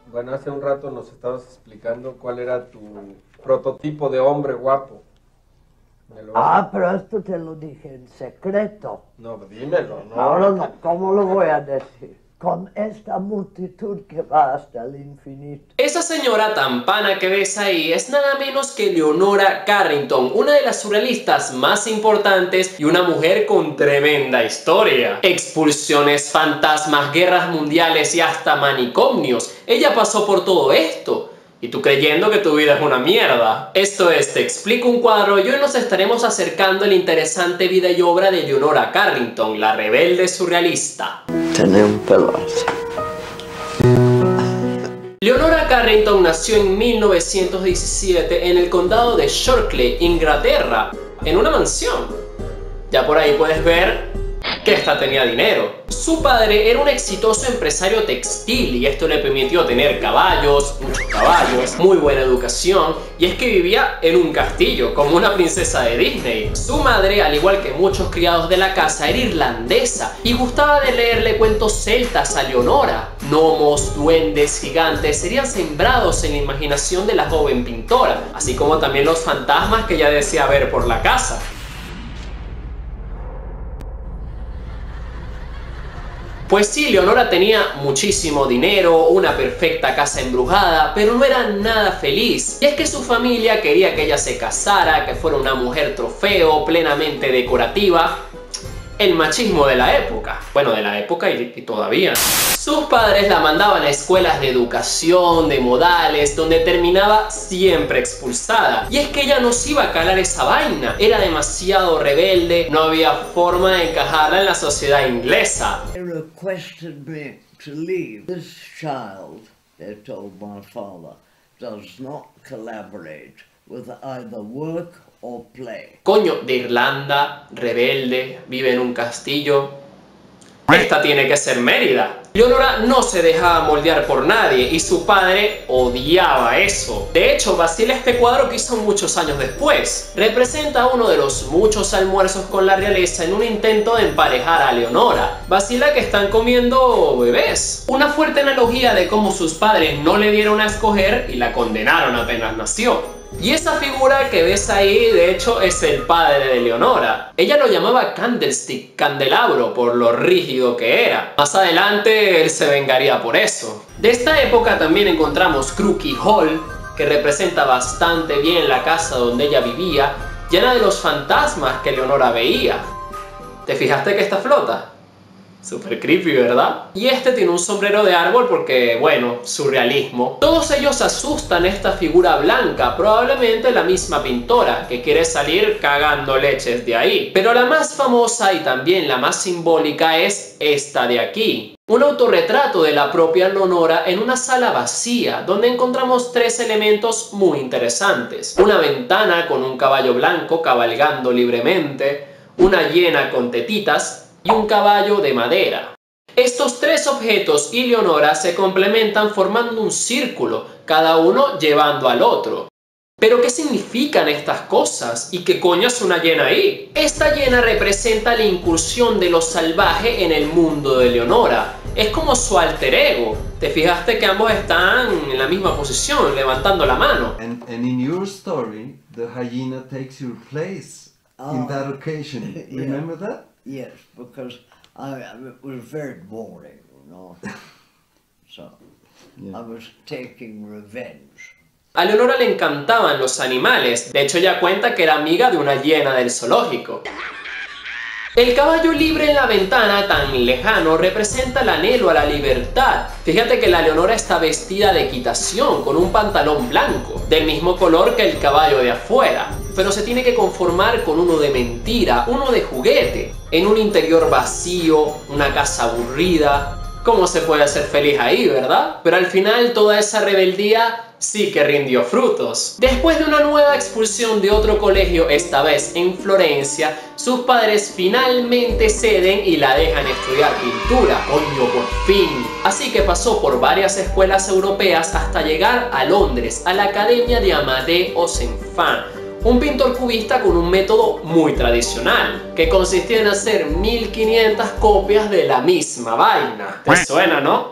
Bueno, hace un rato nos estabas explicando cuál era tu prototipo de hombre guapo. Pero esto te lo dije en secreto. No, dímelo, ¿no? Ahora no, ¿cómo lo voy a decir? Con esta multitud que va hasta el infinito. Esa señora tan pana que ves ahí es nada menos que Leonora Carrington, una de las surrealistas más importantes y una mujer con tremenda historia. Expulsiones, fantasmas, guerras mundiales y hasta manicomios. Ella pasó por todo esto. Y tú creyendo que tu vida es una mierda. Esto es Te Explico un Cuadro y hoy nos estaremos acercando a la interesante vida y obra de Leonora Carrington, la rebelde surrealista. Tenía un pelo así. Leonora Carrington nació en 1917 en el condado de Shorkley, Inglaterra, en una mansión. Ya por ahí puedes ver que esta tenía dinero. Su padre era un exitoso empresario textil y esto le permitió tener caballos, muchos caballos, muy buena educación, y es que vivía en un castillo, como una princesa de Disney. Su madre, al igual que muchos criados de la casa, era irlandesa y gustaba de leerle cuentos celtas a Leonora. Gnomos, duendes, gigantes serían sembrados en la imaginación de la joven pintora, así como también los fantasmas que ella decía ver por la casa. Pues sí, Leonora tenía muchísimo dinero, una perfecta casa embrujada, pero no era nada feliz. Y es que su familia quería que ella se casara, que fuera una mujer trofeo, plenamente decorativa. El machismo de la época. Bueno, de la época y todavía. Sus padres la mandaban a escuelas de educación, de modales, donde terminaba siempre expulsada. Y es que ella no se iba a calar esa vaina. Era demasiado rebelde, no había forma de encajarla en la sociedad inglesa. They requested me to leave. This child, they told my father, does not collaborate with either work or play. Coño, de Irlanda, rebelde, vive en un castillo. Esta tiene que ser Mérida. Leonora no se dejaba moldear por nadie y su padre odiaba eso. De hecho, vacila este cuadro que hizo muchos años después. Representa uno de los muchos almuerzos con la realeza en un intento de emparejar a Leonora. Vacila que están comiendo bebés. Una fuerte analogía de cómo sus padres no le dieron a escoger y la condenaron apenas nació. Y esa figura que ves ahí, de hecho, es el padre de Leonora. Ella lo llamaba Candlestick, candelabro, por lo rígido que era. Más adelante, él se vengaría por eso. De esta época también encontramos Crookey Hall, que representa bastante bien la casa donde ella vivía, llena de los fantasmas que Leonora veía. ¿Te fijaste que esta flota? Super creepy, ¿verdad? Y este tiene un sombrero de árbol porque, bueno, surrealismo. Todos ellos asustan esta figura blanca, probablemente la misma pintora, que quiere salir cagando leches de ahí. Pero la más famosa y también la más simbólica es esta de aquí. Un autorretrato de la propia Leonora en una sala vacía, donde encontramos tres elementos muy interesantes. Una ventana con un caballo blanco cabalgando libremente, una hiena con tetitas, y un caballo de madera. Estos tres objetos y Leonora se complementan formando un círculo, cada uno llevando al otro. ¿Pero qué significan estas cosas? ¿Y qué coño es una hiena ahí? Esta hiena representa la incursión de lo salvaje en el mundo de Leonora. Es como su alter ego. ¿Te fijaste que ambos están en la misma posición, levantando la mano? And in your story, the hyena takes your place in that occasion. Yeah. Remember that? Yes, because it was very boring, you know. So, Yeah. I was taking revenge. A Leonora le encantaban los animales. De hecho, ella cuenta que era amiga de una hiena del zoológico. El caballo libre en la ventana, tan lejano, representa el anhelo a la libertad. Fíjate que la Leonora está vestida de equitación, con un pantalón blanco, del mismo color que el caballo de afuera. Pero se tiene que conformar con uno de mentira, uno de juguete, en un interior vacío, una casa aburrida. ¿Cómo se puede ser feliz ahí, verdad? Pero al final toda esa rebeldía sí que rindió frutos. Después de una nueva expulsión de otro colegio, esta vez en Florencia, sus padres finalmente ceden y la dejan estudiar pintura. ¡Coño, por fin! Así que pasó por varias escuelas europeas hasta llegar a Londres, a la Academia de Amadé Ozenfant, un pintor cubista con un método muy tradicional, que consistía en hacer 1500 copias de la misma vaina. ¿Te suena, no?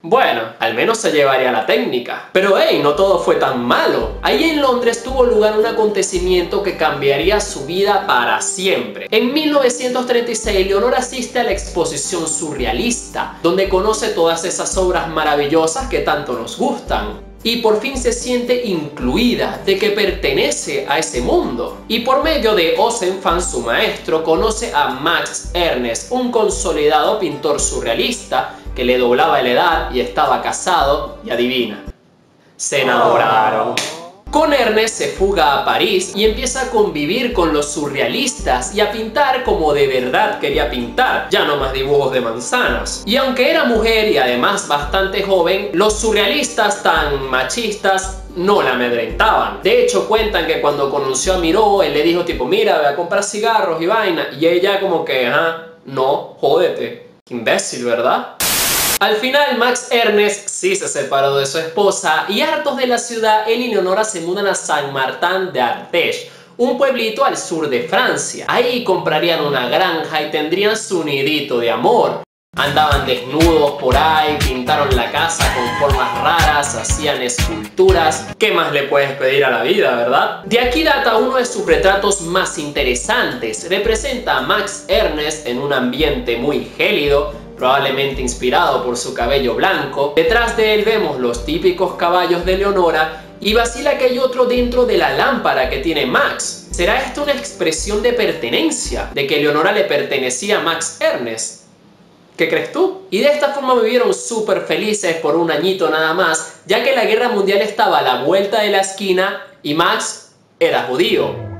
Bueno, al menos se llevaría la técnica. Pero hey, no todo fue tan malo. Ahí en Londres tuvo lugar un acontecimiento que cambiaría su vida para siempre. En 1936, Leonora asiste a la exposición surrealista, donde conoce todas esas obras maravillosas que tanto nos gustan. Y por fin se siente incluida, de que pertenece a ese mundo. Y por medio de Ozenfant, su maestro, conoce a Max Ernst, un consolidado pintor surrealista que le doblaba la edad y estaba casado, y adivina, se enamoraron. Con Ernest se fuga a París y empieza a convivir con los surrealistas y a pintar como de verdad quería pintar, ya no más dibujos de manzanas. Y aunque era mujer y además bastante joven, los surrealistas tan machistas no la amedrentaban. De hecho, cuentan que cuando conoció a Miró, él le dijo tipo, mira, voy a comprar cigarros y vaina, y ella como que, no, jódete, qué imbécil, ¿verdad? Al final, Max Ernst sí se separó de su esposa y hartos de la ciudad, él y Leonora se mudan a Saint-Martin-d'Ardèche, un pueblito al sur de Francia. Ahí comprarían una granja y tendrían su nidito de amor. Andaban desnudos por ahí, pintaron la casa con formas raras, hacían esculturas. ¿Qué más le puedes pedir a la vida, verdad? De aquí data uno de sus retratos más interesantes. Representa a Max Ernst en un ambiente muy gélido, probablemente inspirado por su cabello blanco. Detrás de él vemos los típicos caballos de Leonora y vacila que hay otro dentro de la lámpara que tiene Max. ¿Será esto una expresión de pertenencia? ¿De que Leonora le pertenecía a Max Ernst? ¿Qué crees tú? Y de esta forma vivieron súper felices por un añito nada más, ya que la guerra mundial estaba a la vuelta de la esquina y Max era judío.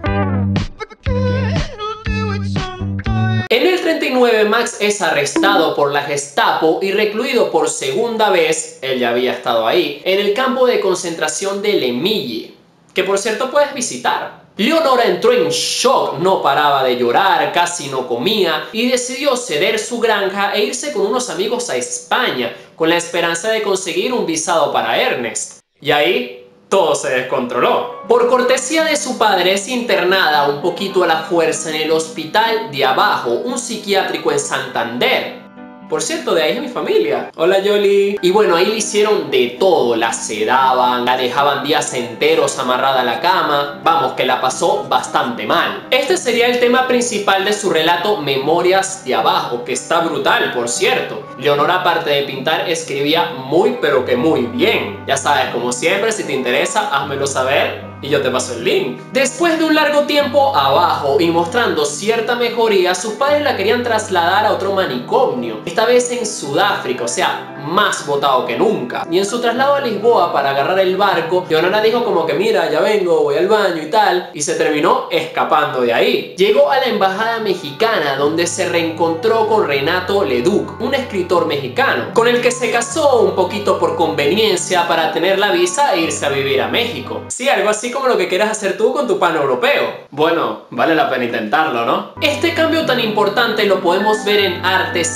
En el 39, Max es arrestado por la Gestapo y recluido por segunda vez, él ya había estado ahí, en el campo de concentración de Le Milly, que por cierto puedes visitar. Leonora entró en shock, no paraba de llorar, casi no comía y decidió ceder su granja e irse con unos amigos a España, con la esperanza de conseguir un visado para Ernest. Y ahí todo se descontroló. Por cortesía de su padre es internada un poquito a la fuerza en el hospital de abajo, un psiquiátrico en Santander. Por cierto, de ahí es mi familia. Hola, Yoli. Y bueno, ahí le hicieron de todo. La sedaban, la dejaban días enteros amarrada a la cama. Vamos, que la pasó bastante mal. Este sería el tema principal de su relato Memorias de Abajo, que está brutal, por cierto. Leonora, aparte de pintar, escribía muy, pero que muy bien. Ya sabes, como siempre, si te interesa, házmelo saber y yo te paso el link. Después de un largo tiempo abajo y mostrando cierta mejoría, sus padres la querían trasladar a otro manicomio, esta vez en Sudáfrica, o sea, más botado que nunca. Y en su traslado a Lisboa para agarrar el barco, Leonora dijo como que mira, ya vengo, voy al baño y tal, y se terminó escapando de ahí. Llegó a la embajada mexicana, donde se reencontró con Renato Leduc, un escritor mexicano, con el que se casó un poquito por conveniencia para tener la visa e irse a vivir a México. Sí, algo así como lo que quieras hacer tú con tu pan europeo. Bueno, vale la pena intentarlo, ¿no? Este cambio tan importante lo podemos ver en Arte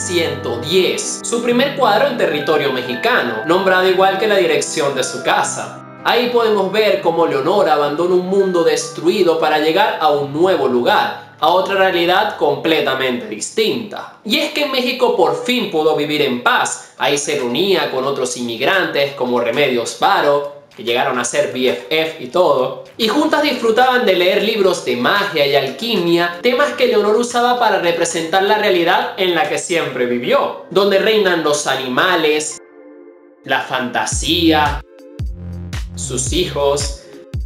110, su primer cuadro en territorio mexicano, nombrado igual que la dirección de su casa. Ahí podemos ver cómo Leonora abandona un mundo destruido para llegar a un nuevo lugar, a otra realidad completamente distinta. Y es que en México por fin pudo vivir en paz. Ahí se reunía con otros inmigrantes como Remedios Varo, que llegaron a ser BFF y todo, y juntas disfrutaban de leer libros de magia y alquimia, temas que Leonora usaba para representar la realidad en la que siempre vivió, donde reinan los animales, la fantasía, sus hijos,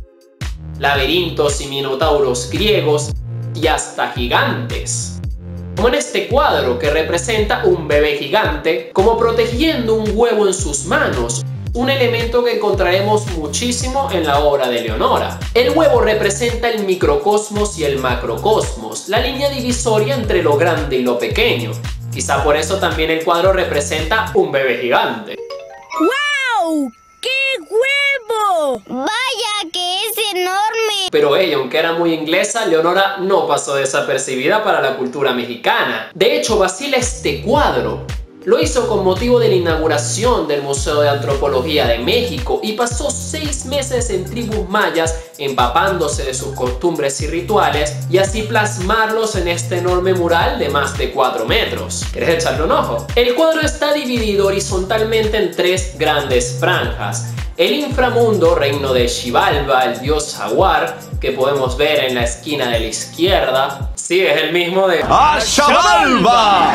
laberintos y minotauros griegos y hasta gigantes. Como en este cuadro que representa un bebé gigante como protegiendo un huevo en sus manos, un elemento que encontraremos muchísimo en la obra de Leonora. El huevo representa el microcosmos y el macrocosmos, la línea divisoria entre lo grande y lo pequeño. Quizá por eso también el cuadro representa un bebé gigante. ¡Wow! ¡Qué huevo! ¡Vaya que es enorme! Pero ella, aunque era muy inglesa, Leonora no pasó desapercibida para la cultura mexicana. De hecho, vacila este cuadro. Lo hizo con motivo de la inauguración del Museo de Antropología de México y pasó 6 meses en tribus mayas empapándose de sus costumbres y rituales y así plasmarlos en este enorme mural de más de 4 metros. ¿Quieres echarle un ojo? El cuadro está dividido horizontalmente en 3 grandes franjas. El inframundo, reino de Xibalba, el dios jaguar, que podemos ver en la esquina de la izquierda. Sí, es el mismo de ¡Xibalba!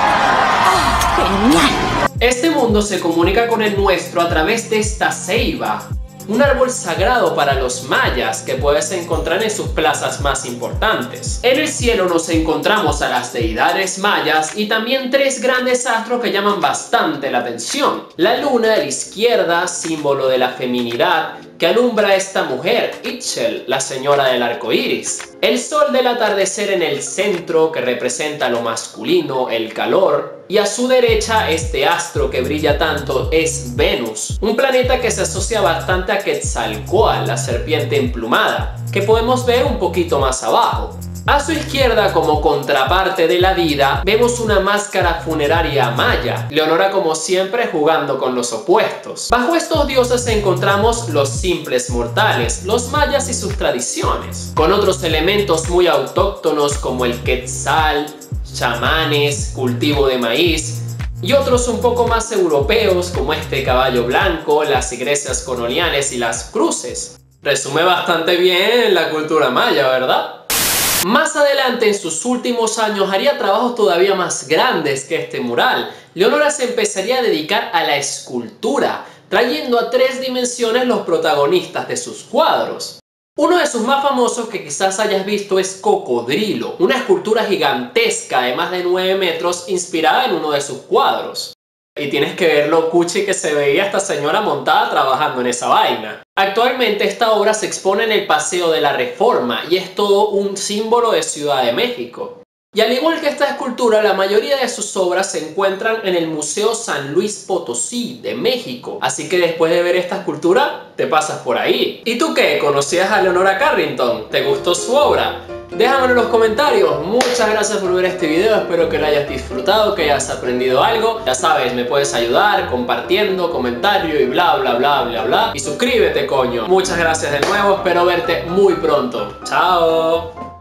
Este mundo se comunica con el nuestro a través de esta ceiba, un árbol sagrado para los mayas que puedes encontrar en sus plazas más importantes. En el cielo nos encontramos a las deidades mayas y también 3 grandes astros que llaman bastante la atención. La luna a la izquierda, símbolo de la feminidad, que alumbra a esta mujer, Ixchel, la señora del arco iris. El sol del atardecer en el centro, que representa lo masculino, el calor. Y a su derecha, este astro que brilla tanto es Venus, un planeta que se asocia bastante a Quetzalcóatl, la serpiente emplumada, que podemos ver un poquito más abajo. A su izquierda, como contraparte de la vida, vemos una máscara funeraria maya, Leonora como siempre jugando con los opuestos. Bajo estos dioses encontramos los simples mortales, los mayas y sus tradiciones, con otros elementos muy autóctonos como el quetzal, chamanes, cultivo de maíz, y otros un poco más europeos como este caballo blanco, las iglesias coloniales y las cruces. Resume bastante bien la cultura maya, ¿verdad? Más adelante, en sus últimos años, haría trabajos todavía más grandes que este mural. Leonora se empezaría a dedicar a la escultura, trayendo a 3 dimensiones los protagonistas de sus cuadros. Uno de sus más famosos que quizás hayas visto es Cocodrilo, una escultura gigantesca de más de 9 metros inspirada en uno de sus cuadros. Y tienes que ver lo cuchi que se veía esta señora montada trabajando en esa vaina. Actualmente esta obra se expone en el Paseo de la Reforma y es todo un símbolo de Ciudad de México. Y al igual que esta escultura, la mayoría de sus obras se encuentran en el Museo San Luis Potosí de México. Así que después de ver esta escultura, te pasas por ahí. ¿Y tú qué? ¿Conocías a Leonora Carrington? ¿Te gustó su obra? Déjamelo en los comentarios. Muchas gracias por ver este video, espero que lo hayas disfrutado, que hayas aprendido algo. Ya sabes, me puedes ayudar compartiendo, comentario y bla bla bla bla bla. Y suscríbete, coño. Muchas gracias de nuevo, espero verte muy pronto. Chao.